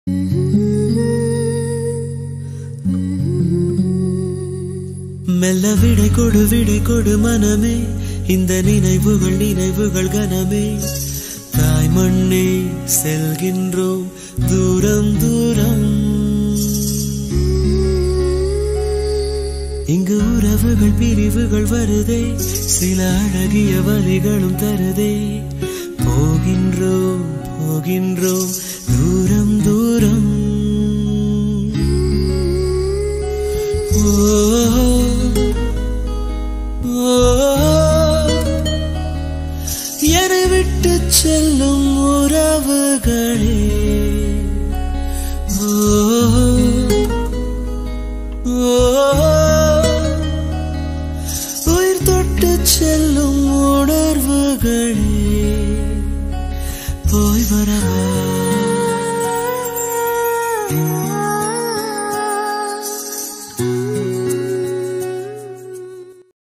மெல்ல விடை கொடு மனமே, இந்த நினைவுகள் கனமே. தாய் மண்ணே செல்கின்றோம் தூரம் தூரம். இங்கு உறவுகள் பிரிவுகள் வருதே, சில அழகிய வரிகளும் தருதே. போகின்றோம் தூரம் தூரம். என்னை விட்டு செல்லும் உறவுகளே, உயிர் தொட்டு செல்லும் உணர்வுகளே, போய் வரவா?